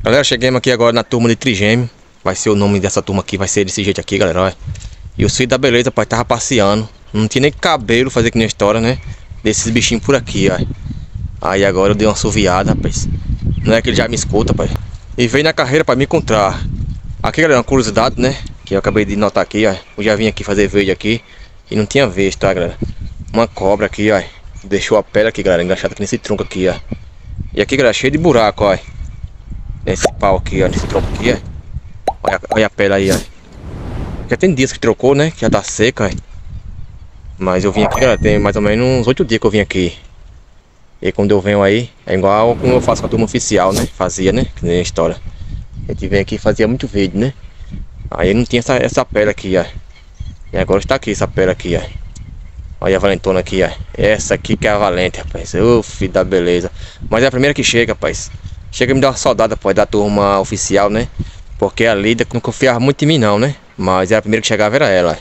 Galera, chegamos aqui agora na turma de trigêmeo. Vai ser o nome dessa turma aqui, vai ser desse jeito aqui, galera, olha. E os filhos da beleza, pai, tava passeando. Não tinha nem cabelo fazer que nem a história, né? Desses bichinhos por aqui, ó. Aí agora eu dei uma assoviada, rapaz. Não é que ele já me escuta, pai. E veio na carreira pra me encontrar. Aqui, galera, uma curiosidade, né? Que eu acabei de notar aqui, ó. Eu já vim aqui fazer vídeo aqui e não tinha visto, tá, galera? Uma cobra aqui, ó. Deixou a pele aqui, galera, engraxada aqui nesse tronco aqui, ó. E aqui, galera, cheio de buraco, ó. Nesse pau aqui, ó, nesse tronco aqui, ó. Olha a pele aí, ó. Já tem dias que trocou, né? Que já tá seca, ó. Mas eu vim aqui, galera, tem mais ou menos uns 8 dias que eu vim aqui. E quando eu venho aí, é igual como eu faço com a turma oficial, né? Fazia, né? Que nem a história. A gente vem aqui e fazia muito vídeo, né? Aí não tinha essa pele aqui, ó. E agora está aqui essa pele aqui, ó. Olha a valentona aqui, ó. Essa aqui que é a valente, rapaz. Ô, filho da beleza. Mas é a primeira que chega, rapaz. Chega a me dar uma saudade, rapaz, da turma oficial, né? Porque a Lida não confiava muito em mim, não, né? Mas a primeira que chegava era ela,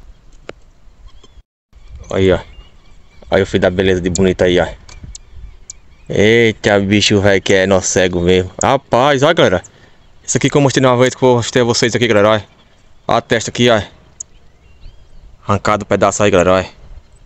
ó. Aí, ó. Olha o filho da beleza de bonita aí, ó. Eita, bicho velho que é nosso cego mesmo. Rapaz, olha, galera. Isso aqui que eu mostrei uma vez que eu mostrei a vocês aqui, galera, olha. Olha a testa aqui, ó. Arrancado um pedaço aí, galera, olha.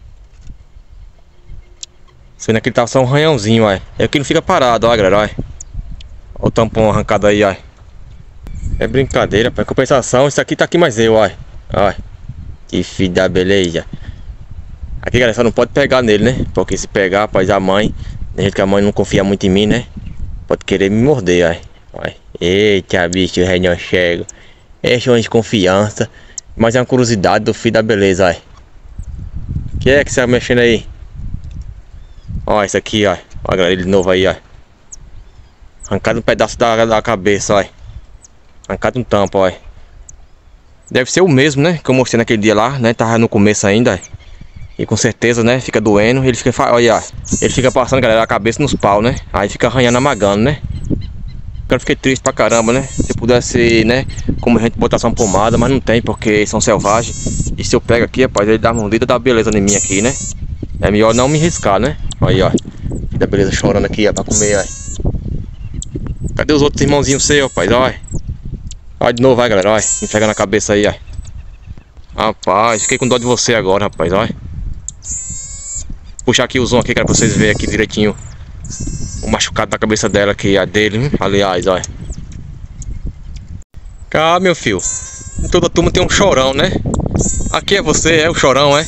Sendo que ele tava só um ranhãozinho, ó. É aqui não fica parado, ó, galera, olha. Olha o tampão arrancado aí, ó. É brincadeira, pai. Compensação, isso aqui tá aqui mais eu, ó. Ó. Que filho da beleza. Aqui, galera, só não pode pegar nele, né? Porque se pegar, rapaz, a mãe, tem gente que a mãe não confia muito em mim, né? Pode querer me morder, ó. Eita, bicho, rei não chego. Este é uma desconfiança. Mas é uma curiosidade do filho da beleza, ó. Que é que você tá mexendo aí? Ó, isso aqui, ó. Ó, galera, ele de novo aí, ó. Arrancado um pedaço da cabeça, ó. Arrancado um tampo, ó. Deve ser o mesmo, né? Que eu mostrei naquele dia lá, né? Tava no começo ainda, ó. E com certeza, né? Fica doendo. Ele fica, olha, ele fica passando, galera, a cabeça nos pau, né? Aí fica arranhando, amagando, né? Eu fiquei triste pra caramba, né? Se pudesse, né? Como a gente botar só uma pomada, mas não tem, porque são selvagens. E se eu pego aqui, rapaz, ele dá uma mordida da beleza em mim aqui, né? É melhor não me riscar, né? Olha, ó. Da beleza chorando aqui, ó, pra comer, ó. Cadê os outros irmãozinhos seus, rapaz? Olha. Olha de novo, vai, galera, olha. Me pega na cabeça aí, ó. Rapaz, fiquei com dó de você agora, rapaz, olha. Puxar aqui o zoom aqui, cara, pra vocês verem aqui direitinho o machucado da cabeça dela aqui, a dele, aliás, olha. Cá, meu filho. Em toda turma tem um chorão, né? Aqui é você, é o chorão, é?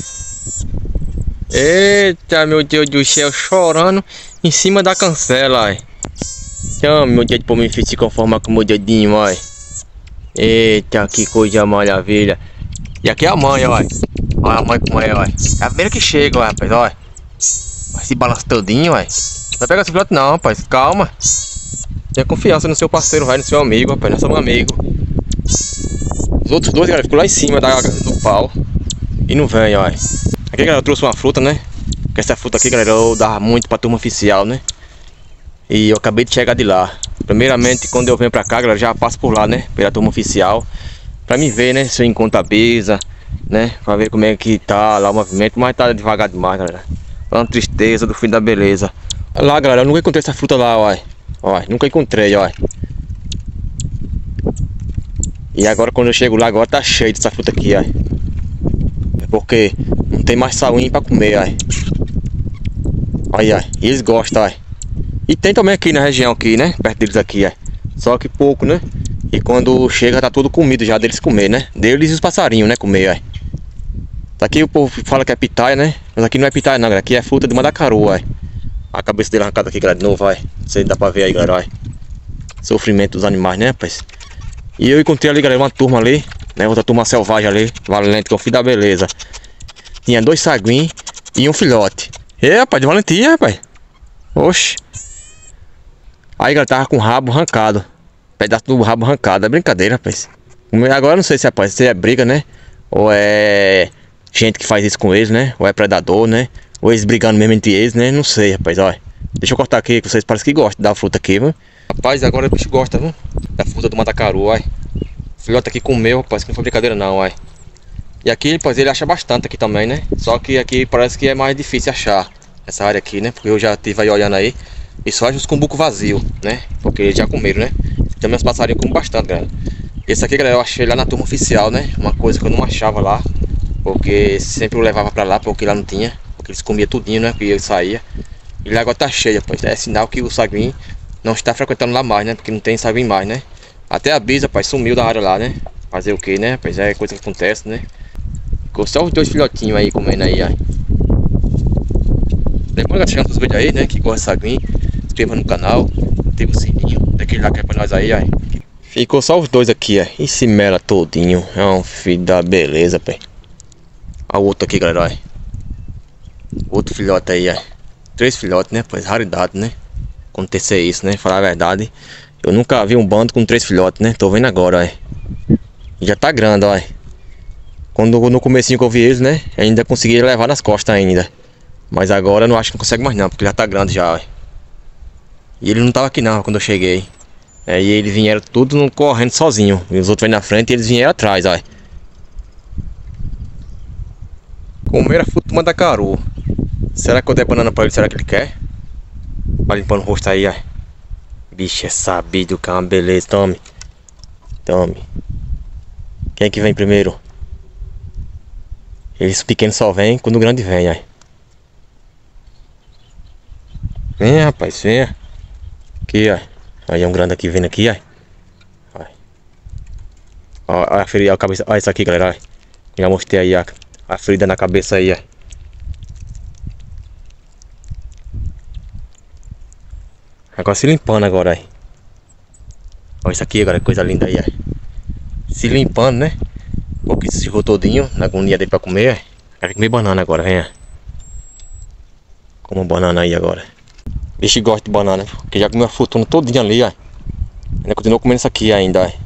Eita, meu Deus do céu, chorando em cima da cancela, ó. Chama meu dedo pra me se conformar com o meu dedinho, ó. Eita, que coisa maravilha. E aqui é a mãe, ó. Olha a mãe como é, ó. É a primeira que chega, ó, rapaz, ó. Vai se balança todinho, ó. Não vai pegar esse filhote não, rapaz, calma. Tenha confiança no seu parceiro, vai, no seu amigo, rapaz, nós somos amigos. Os outros dois, galera, ficam lá em cima do pau e não vem, ó. Aqui, galera, eu trouxe uma fruta, né? Porque essa fruta aqui, galera, eu dava muito pra turma oficial, né? E eu acabei de chegar de lá. Primeiramente, quando eu venho pra cá, galera, já passo por lá, né? Pela turma oficial. Pra me ver, né? Se eu encontro a Bisa, né? Pra ver como é que tá lá o movimento. Mas tá devagar demais, galera. É uma tristeza do fim da beleza. Lá, galera, eu nunca encontrei essa fruta lá, ó. Ó, nunca encontrei, ó. E agora, quando eu chego lá, agora tá cheio dessa fruta aqui, ó. É porque não tem mais saúde pra comer, ó. Olha, e eles gostam, ó. E tem também aqui na região aqui, né? Perto deles aqui, ó. Só que pouco, né? E quando chega tá tudo comido já deles comer, né? Deles e os passarinhos, né? Comer, ó. Aqui o povo fala que é pitaia, né? Mas aqui não é pitaia não, galera. Aqui é fruta de mandacaru, ó. A cabeça dele arrancada aqui, galera, de novo, ó. Não sei se dá pra ver aí, galera, ó. Sofrimento dos animais, né, rapaz? E eu encontrei ali, galera, uma turma ali, né? Outra turma selvagem ali, valente, que é o filho da beleza. Tinha 2 saguinhos e um filhote. E rapaz, de valentia, rapaz. Oxi. Aí, galera, tava com o rabo arrancado. Pedaço do rabo arrancado, é brincadeira, rapaz. Agora não sei se, rapaz, se é briga, né? Ou é gente que faz isso com eles, né? Ou é predador, né? Ou eles brigando mesmo entre eles, né? Não sei, rapaz, olha. Deixa eu cortar aqui, que vocês parecem que gostam da fruta aqui, viu? Rapaz, agora o bicho gosta, viu? Da fruta do mandacaru, olha. O filhote aqui comeu, rapaz, que não foi brincadeira não, olha. E aqui, rapaz, ele acha bastante aqui também, né? Só que aqui parece que é mais difícil achar essa área aqui, né? Porque eu já estive aí olhando aí. E só acha os cumbucos vazios, né? Porque eles já comeram, né? Também os passarinhos comem bastante, galera. Esse aqui, galera, eu achei lá na turma oficial, né? Uma coisa que eu não achava lá. Porque sempre eu levava pra lá, porque lá não tinha. Porque eles comiam tudinho, né? Porque ele saía. E lá agora tá cheio, rapaz. É sinal que o saguim não está frequentando lá mais, né? Porque não tem saguim mais, né? Até a bisa, rapaz, sumiu da área lá, né? Fazer o que, né? Rapaz, é coisa que acontece, né? Ficou só os 2 filhotinhos aí comendo aí, ó. Lembrando que chegando os vídeos aí, né? Que gosta de saguim. Se inscreva no canal. Ativa o sininho. Daquele lá que é pra nós aí, ó. Ficou só os 2 aqui, ó. E se mela todinho. É um filho da beleza, pai. Olha o outro aqui, galera, ó. Outro filhote aí, ó. 3 filhotes, né? Pois raridade, né? Acontecer isso, né? Falar a verdade. Eu nunca vi um bando com 3 filhotes, né? Tô vendo agora, ó. Já tá grande, ó. Quando no comecinho que eu vi eles, né? Ainda consegui levar nas costas ainda. Mas agora eu não acho que não consegue mais não, porque já tá grande já, ó. E ele não tava aqui não, quando eu cheguei. E eles vieram tudo correndo sozinho. E os outros vêm na frente e eles vieram atrás, ó. Comeram a fruta do mandacaru. Será que eu der banana pra ele? Será que ele quer? Vai limpando o rosto aí, ó. Bicho, é sabido que é uma beleza. Tome. Tome. Quem é que vem primeiro? Eles pequenos só vêm quando o grande vem, ó. Vem, rapaz, venha. Aqui, ó. Aí é um grande aqui vindo aqui, ó. Olha a ferida, a cabeça. Olha isso aqui, galera. Ó. Já mostrei aí, ó. A ferida na cabeça aí, ó. Agora se limpando agora, ó. Olha isso aqui, galera. Coisa linda aí, ó. Se limpando, né? Porque se chegou todinho na agonia dele pra comer, ó. Quero comer banana agora, venha. Como banana aí agora. Bicho gosta de banana, porque já comeu a fortuna todinha ali, ó. Ainda continuou comendo isso aqui ainda, ó.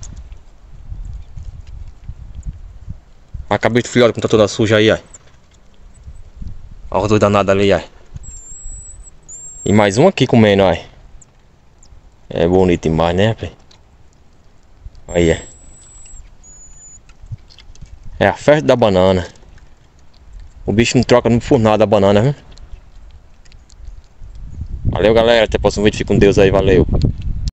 A cabeça do filhote como tá toda suja aí, ó. Olha os 2 danados ali, ó. E mais um aqui comendo, ó. É bonito demais, né, rapaz? Aí, ó. É a festa da banana. O bicho não troca por nada a banana, viu? Valeu, galera. Até o próximo vídeo. Fique com Deus aí. Valeu.